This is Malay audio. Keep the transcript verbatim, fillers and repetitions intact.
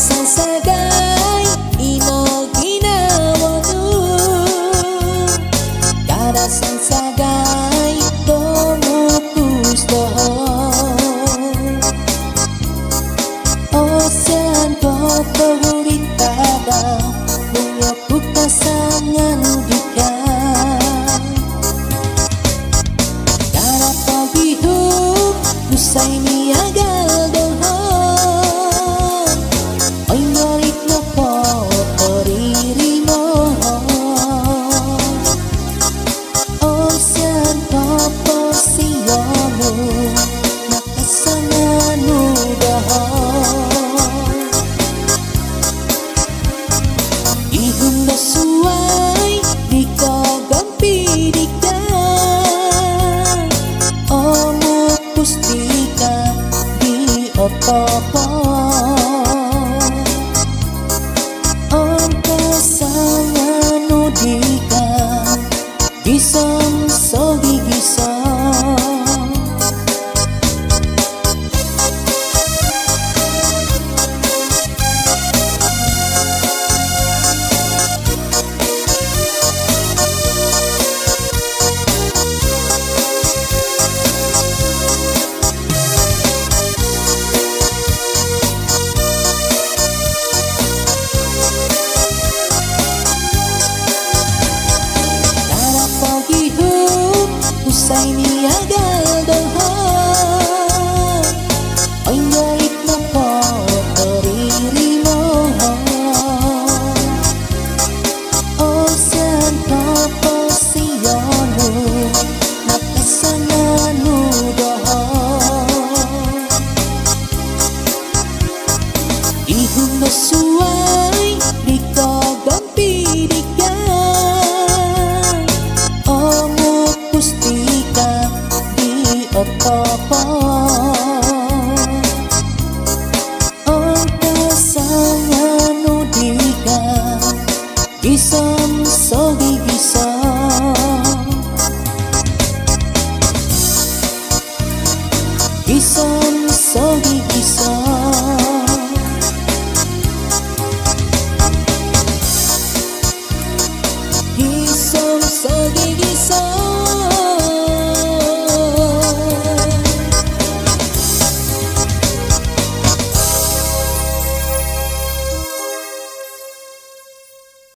sang sagai ino ginawanu kada sang sagai tomo pustohon ocean koto huritada bunga puka sangan dika kada pagihuk usai niagal dohon oi ngorik no po oririmo ocean koto siyomu nakasanganu dohon ihum no suai di kagampi dika omu pustika di otopo om kasanganu dika gisom sogi gisom usai niagal dohon oi ngorik no po oririmo ocean kopo siyomu nakasanganu dohon ihum no suai di kagampi dika omu pustika di otopo om kasanganu dika gisom sogi gisom gisom sogi gisom